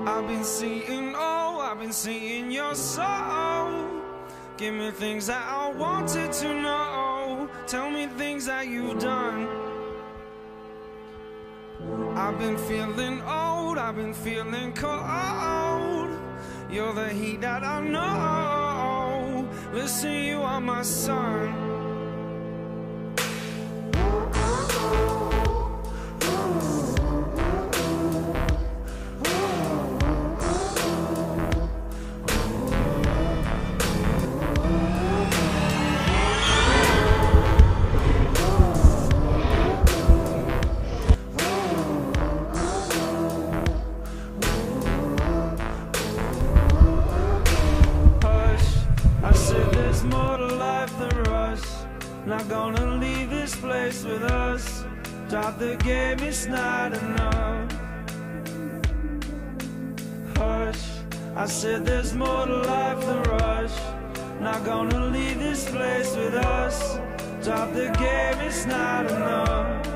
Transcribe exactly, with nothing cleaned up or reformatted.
I've been seeing, oh, I've been seeing your soul. Give me things that I wanted to know. Tell me things that you've done. I've been feeling old, I've been feeling cold. You're the heat that I know. Listen, you are my sun. There's more to life than rush. Not gonna leave this place with us. Drop the game, it's not enough. Hush, I said there's more to life than rush. Not gonna leave this place with us. Drop the game, it's not enough.